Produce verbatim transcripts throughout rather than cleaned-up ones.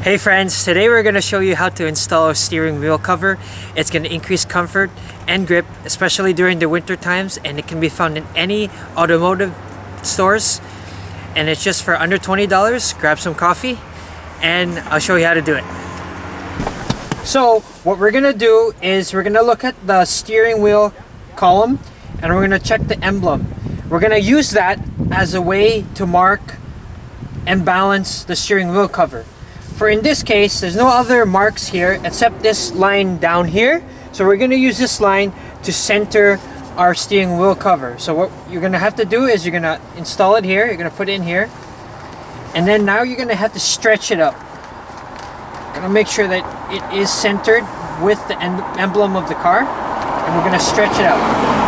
Hey friends, today we're going to show you how to install a steering wheel cover. It's going to increase comfort and grip, especially during the winter times, and it can be found in any automotive stores. And it's just for under twenty dollars. Grab some coffee and I'll show you how to do it. So what we're going to do is we're going to look at the steering wheel column and we're going to check the emblem. We're going to use that as a way to mark and balance the steering wheel cover. For in this case, there's no other marks here except this line down here. So we're going to use this line to center our steering wheel cover. So what you're going to have to do is you're going to install it here. You're going to put it in here. And then now you're going to have to stretch it up. Going to make sure that it is centered with the em emblem of the car. And we're going to stretch it out.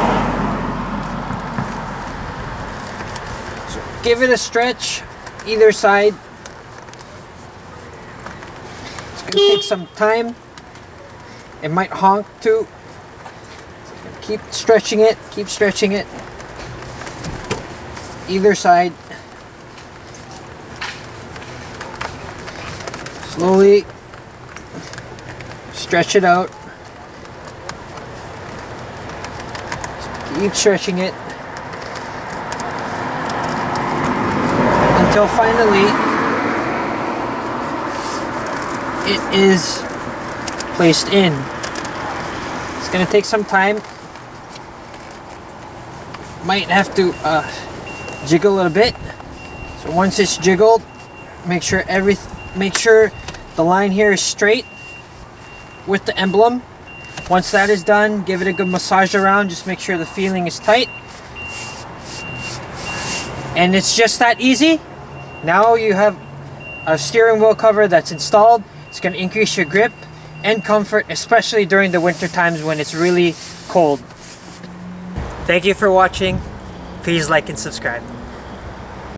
So give it a stretch either side. It's going to take some time. It might honk too. So keep stretching it, keep stretching it. Either side. Slowly stretch it out. Keep stretching it until finally it is placed in. It's going to take some time. Might have to uh, jiggle it a bit. So once it's jiggled, make sure every make sure the line here is straight with the emblem. Once that is done, give it a good massage around. Just make sure the feeling is tight. And it's just that easy. Now you have a steering wheel cover that's installed. It's going to increase your grip and comfort, especially during the winter times when it's really cold. Thank you for watching. Please like and subscribe.